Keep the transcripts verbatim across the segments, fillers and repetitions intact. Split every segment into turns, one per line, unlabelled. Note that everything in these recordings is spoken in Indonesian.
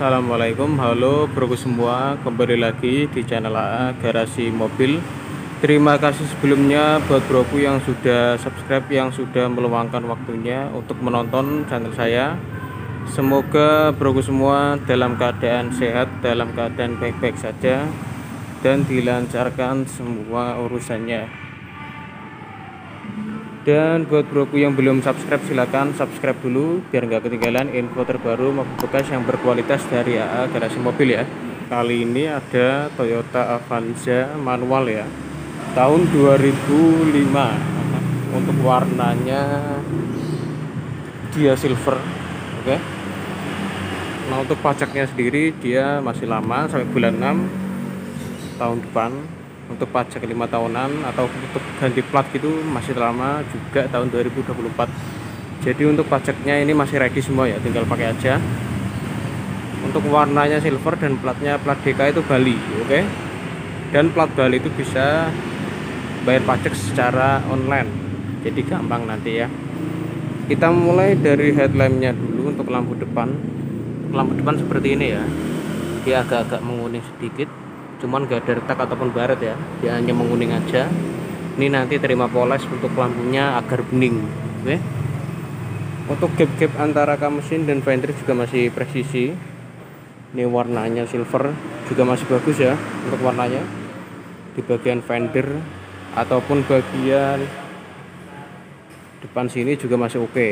Assalamualaikum, halo broku semua, kembali lagi di channel A A Garasi Mobil. Terima kasih sebelumnya buat broku yang sudah subscribe, yang sudah meluangkan waktunya untuk menonton channel saya. Semoga broku semua dalam keadaan sehat, dalam keadaan baik-baik saja, dan dilancarkan semua urusannya. Dan buat broku yang belum subscribe, silahkan subscribe dulu biar nggak ketinggalan info terbaru maupun bekas yang berkualitas dari A A Garasi Mobil ya. Kali ini ada Toyota Avanza manual ya, tahun dua ribu lima. Untuk warnanya dia silver, oke. Nah, untuk pajaknya sendiri dia masih lama sampai bulan enam tahun depan. Untuk pajak lima tahunan atau untuk ganti plat gitu masih lama juga, tahun dua ribu dua puluh empat. Jadi untuk pajaknya ini masih ready semua ya, tinggal pakai aja. Untuk warnanya silver dan platnya plat D K itu Bali, oke. Dan plat Bali itu bisa bayar pajak secara online, jadi gampang nanti ya. Kita mulai dari headlampnya dulu. Untuk lampu depan, lampu depan seperti ini ya, dia agak-agak menguning sedikit, cuman gak ada retak ataupun baret ya, dia hanya menguning aja. Ini nanti terima poles untuk lampunya agar bening, oke. Untuk gap-gap antara kap mesin dan fender juga masih presisi. Ini warnanya silver juga masih bagus ya untuk warnanya. Di bagian fender ataupun bagian depan sini juga masih oke.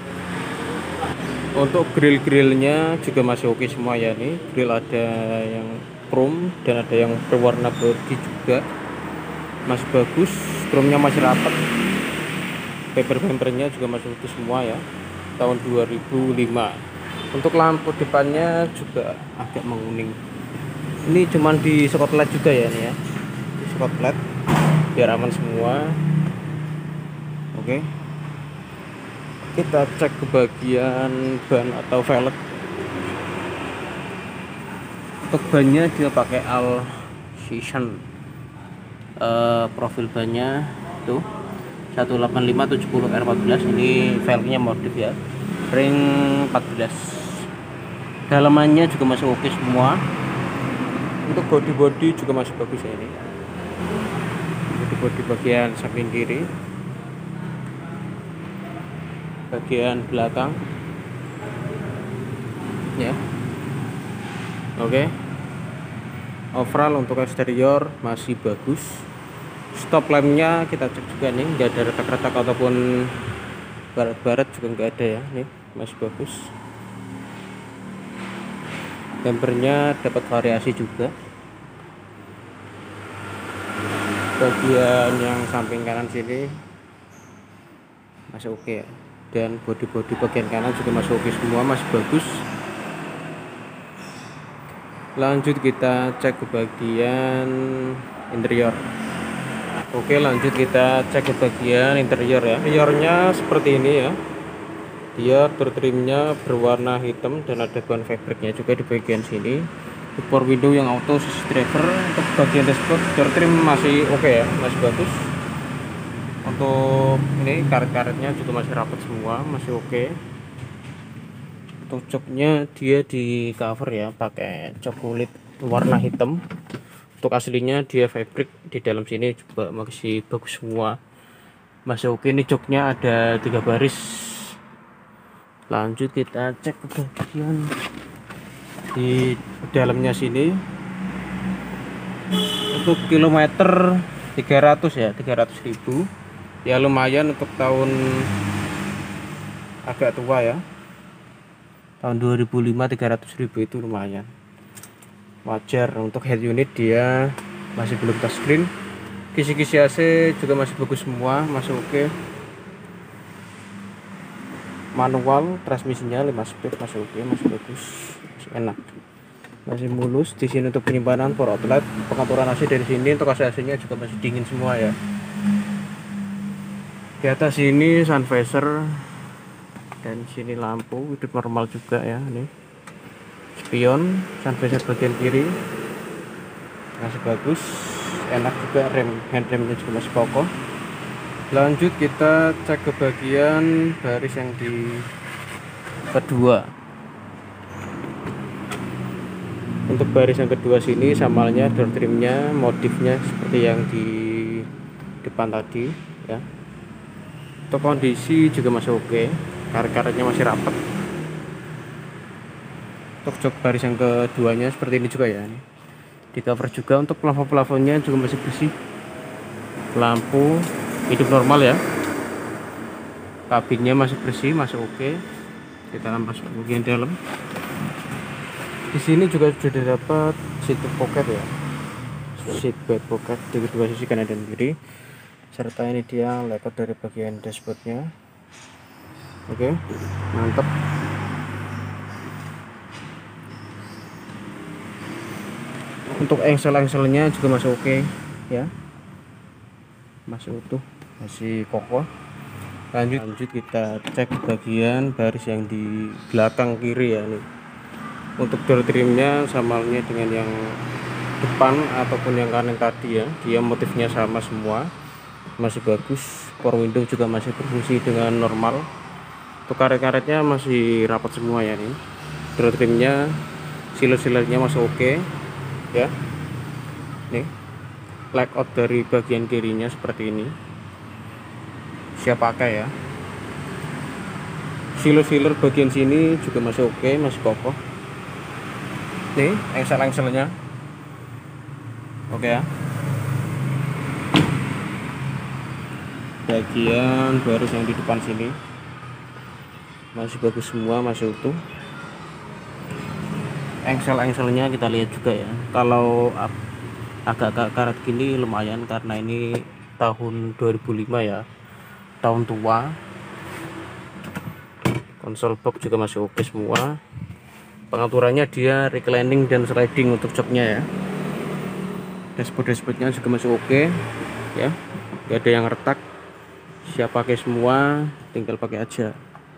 Untuk grill-grillnya juga masih oke semua ya. Nih grill ada yang chrome dan ada yang berwarna body juga masih bagus, chrome-nya masih rapat, bumper-bumpernya juga masih utuh semua ya, tahun dua ribu lima. Untuk lampu depannya juga agak menguning, ini cuman di spot light juga ya, nih ya, di spot light biar aman semua, oke. Kita cek ke bagian ban atau velg. Untuk bannya dia pakai all season. Uh, profil bannya tuh satu delapan lima tujuh nol R empat belas. Ini velgnya modif ya, ring empat belas. Dalamannya juga masih oke semua. Untuk body-body juga masih bagus ya. Ini body-body bagian samping kiri, bagian belakang ya. Oke, overall untuk eksterior masih bagus. Stop lampnya kita cek juga nih, nggak ada retak-retak ataupun baret-baret juga nggak ada ya, nih masih bagus. Bumpernya dapat variasi juga. Bagian yang samping kanan sini masih oke ya, dan bodi-bodi bagian kanan juga masih oke semua, masih bagus. Lanjut kita cek ke bagian interior. Oke, lanjut kita cek ke bagian interior ya. Interiornya seperti ini ya, dia bertrimnya berwarna hitam dan ada bahan fabriknya juga di bagian sini. Power window yang auto sisi driver. Untuk bagian dashboard door trim masih oke ya, masih bagus. Untuk ini karet-karetnya juga masih rapat semua, masih oke. Untuk joknya dia di cover ya pakai jok kulit warna hitam. Untuk aslinya dia fabric, di dalam sini juga masih bagus semua, masih oke. Ini joknya ada tiga baris. Lanjut kita cek ke bagian di dalamnya sini. Untuk kilometer tiga ratus ya, tiga ratus ribu ya, lumayan untuk tahun agak tua ya, tahun dua ribu lima. Tiga ratus ribu itu lumayan, wajar. Untuk head unit dia masih belum touchscreen. Kisi-kisi A C juga masih bagus semua, masih oke. Manual transmisinya lima speed masih oke, masih bagus, masih enak, masih mulus. Di sini untuk penyimpanan power outlet, pengaturan A C dari sini. Untuk A C A C-nya juga masih dingin semua ya. Di atas ini sun visor dan sini lampu hidup normal juga ya. Nih spion, sun visor bagian kiri masih bagus, enak juga. Rem, handremnya juga masih kokoh. Lanjut kita cek ke bagian baris yang di kedua. Untuk baris yang kedua sini samalnya, door trimnya, modifnya seperti yang di depan tadi ya. Untuk kondisi juga masih oke, karet-karetnya masih rapat. Untuk jok baris yang keduanya seperti ini juga ya, di cover juga. Untuk plafon-plafonnya juga masih bersih, lampu hidup normal ya, kabinnya masih bersih, masih oke. Kita masuk bagian dalam. Di sini juga sudah dapat seat pocket ya, seat belt pocket di kedua sisi kanan dan kiri, serta ini dia layout dari bagian dashboardnya. Oke, mantap. Untuk engsel-engselnya juga masih oke ya, masih utuh, masih kokoh. Lanjut, lanjut kita cek bagian baris yang di belakang kiri ya nih. Untuk door trimnya samalnya dengan yang depan ataupun yang kanan tadi ya, dia motifnya sama semua, masih bagus. Power window juga masih berfungsi dengan normal. Untuk karet-karetnya masih rapat semua ya nih. Door trimnya, siler-silernya masih oke ya. Nih layout dari bagian kirinya seperti ini, siap pakai ya. Siler-siler bagian sini juga masih oke, masih kokoh. Nih engsel-engselnya oke ya. Bagian baris yang di depan sini masih bagus semua, masih utuh. Engsel-engselnya kita lihat juga ya, kalau agak-agak karat gini lumayan karena ini tahun dua ribu lima ya, tahun tua. Konsol box juga masih oke semua. Pengaturannya dia reclining dan sliding untuk joknya ya. Dashboard dashboardnya juga masih oke ya, gak ada yang retak, siap pakai semua, tinggal pakai aja.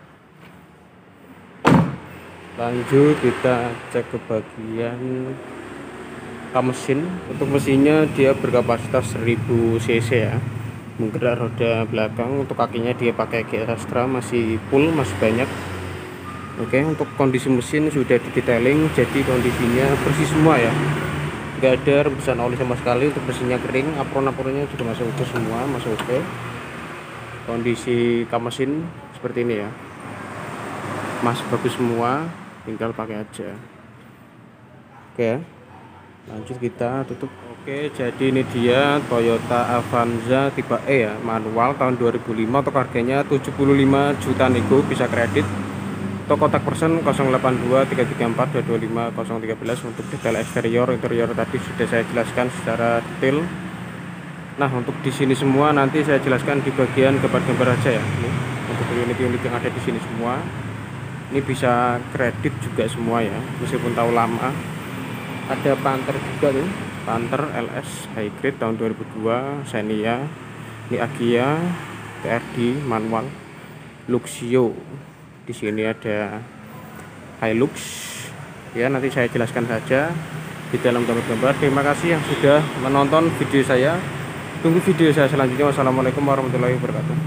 Lanjut kita cek ke bagian kam mesin. Untuk mesinnya dia berkapasitas seribu cc ya, menggerak roda belakang. Untuk kakinya dia pakai G R Astra, masih full, masih banyak. Oke, untuk kondisi mesin sudah di detailing, jadi kondisinya bersih semua ya, nggak ada rembesan oli sama sekali. Untuk mesinnya kering, apron-apronnya juga masih oke semua, masih oke. Kondisi kam mesin seperti ini ya, masih bagus semua, tinggal pakai aja. Oke, lanjut kita tutup. Oke, jadi ini dia Toyota Avanza tipe E ya, manual tahun dua ribu lima. Untuk harganya tujuh puluh lima juta nego, bisa kredit. Untuk kontak person nol delapan dua tiga tiga empat dua dua lima nol satu tiga. Untuk detail eksterior interior tadi sudah saya jelaskan secara detail. Nah, untuk di sini semua nanti saya jelaskan di bagian gambar-gambar aja ya. Ini untuk unit-unit yang ada di sini semua, ini bisa kredit juga semua ya, meskipun tahu lama. Ada Panther juga tuh, Panther L S hybrid tahun dua ribu dua, Xenia, ini Agya, T R D manual, Luxio. Di sini ada Hilux ya, nanti saya jelaskan saja di dalam gambar-gambar. Terima kasih yang sudah menonton video saya, tunggu video saya selanjutnya. Wassalamualaikum warahmatullahi wabarakatuh.